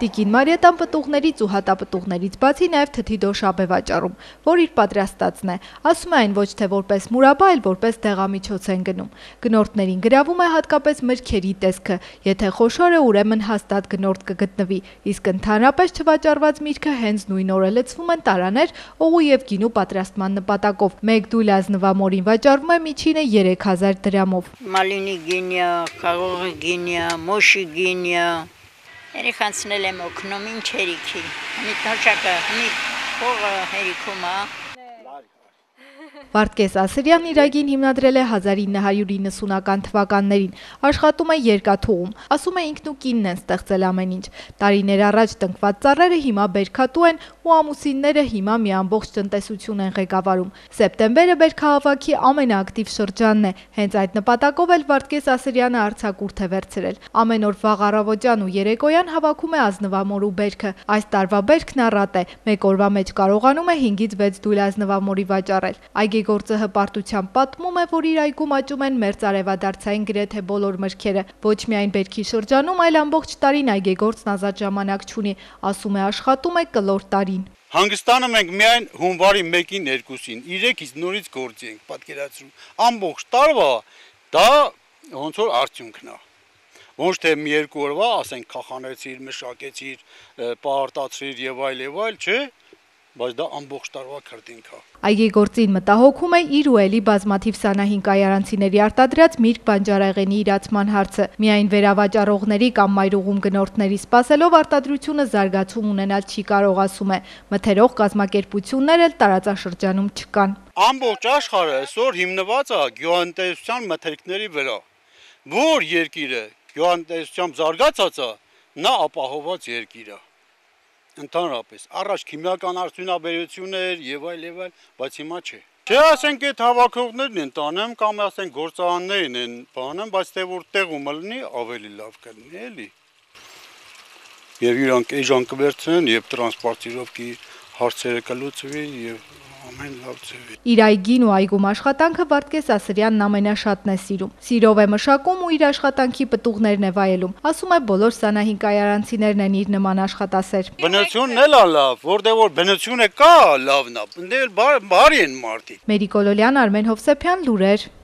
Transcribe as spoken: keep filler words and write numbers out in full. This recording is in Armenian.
Տիկին Մարիետան պտուղներից ու հատապտուղներից բացի նաև թթի դոշաբ է վաճառում, որ իր պատրաստածն է։ Ասում է այն ոչ թե որպես մուրաբա, այլ որպես դեղամիջոց են գնում։ Գնորդներին գրավում է հատկապես մրգերի տեսքը, եթե խոշոր է, ուրեմն հաստատ գնորդ կգտնվի, իսկ ընդհանրապես չվաճառված միրգը հենց նույն օրը լցվում են տարաներ օղու եւ գինու պատրաստման նպատակով։ Մեկ դույլ ազնվամորին վաճառվում է միջինը երեք հազար դրամով։ Մալինի գինյա, խաղողի գինյա, մոշի գինյա, երեխանցնել եմ օգնում ինչ հերիքի, մի թոշակը, մի փողը հերիքում է։ Վարդգես Ասրյանն իր այգին հիմնադրել է հազար ինը հարյուր իննսունական թվականներին, աշխատում է երկաթուղում, ասում է ինքն ու կինն են ստեղծել ամեն ինչ։ Տարիներ առաջ տնկված ծառերը հիմա բերքատու են ու ամուսինները հիմա մի ամբողջ տնտեսություն են ղեկավարում։ Սեպտեմբերը բերքահավաքի ամենաակտիվ շրջանն է, հենց այդ նպատակով էլ Վարդգես Ասրյանը արձակուրդ է վերցրել։ Ամեն օր վաղ առավոտյան ու երեկոյան հավաքում է ազնվամորու բերքը։ Այս տարվա բերքն առատ է, մեկ օրվա մեջ կարողանում է հինգից վեց դույլ ազնվամորի վաճառել։ Այգեգործը հպարտությամբ պատմում է, որ իր այգում աճում են մերձ արևադարձային գրեթե բոլոր մրգերը։ Ոչ միայն բերքի շրջանում, այլ ամբողջ տարին այգեգործն ազատ ժամանակ չունի, ասում է աշխատում է կլոր տարին։ Հանգստանում ենք միայն հունվարի մեկին երկուսին, երեքից նորից գործի ենք պատկերացրում։ Ամբողջ տարվա դա ոնց որ արդյունքն է։ Ոչ թե մի երկու օրվա, ասենք քախանեցիր, մշակեցիր, պարտացրիր եւ այլ եւ այլ, չէ՞։ Բայց դա ամբողջ տարվա քրտինք է։ Այգեգործին մտահոգում է իր ու էլի բազմաթիվ սանահին կայարանցիների արտադրած միրգ բանջարեղենի իրացման հարցը։ Միայն վերավաճառողների կամ մայրուղում գնորդների սպասելով արտադրությունը զարգացում ունենալ չի կարող, ասում է։ Մթերող կազմակերպություններ էլ տարածաշրջանում չկան։ Ամբողջ աշխարհը այսօր հիմնված է գյուղատնտեսության մթերքների վրա։ Որ երկիրը գյուղատնտեսությամբ զարգացած է, նա ապահովված երկիր է։ Ընդհանրապես առաջ քիմիական արդյունաբերություններ եւ այլ եւ այլ, բայց հիմա չէ։ Չէ, ասենք այդ հավաքողներն են տանեմ կամ ասենք գործարաններն են բանեմ, բայց թե որ տեղում լինի ավելի լավ կլինի, էլի։ Եվ իրանք էժան կվերցնեն եւ տրանսպորտировքի հարցերը կլուծվի եւ ամեն լավ ձևի։ Իր այգին ու այգում աշխատանքը Վարդգես Ասրյանն ամենաշատն է սիրում։ Սիրով է մշակում ու իր աշխատանքի պտուղներն է վայելում։ Ասում է բոլոր սանահին կայարանցիներն են իր նման աշխատասեր։ Բնությունն էլ է լավ, որտեղ որ բնությունը կա, լավն է, դե բարի են մարդիկ։ Մերիկոլոլյան, Արմեն Հովսեփյան, լուրեր։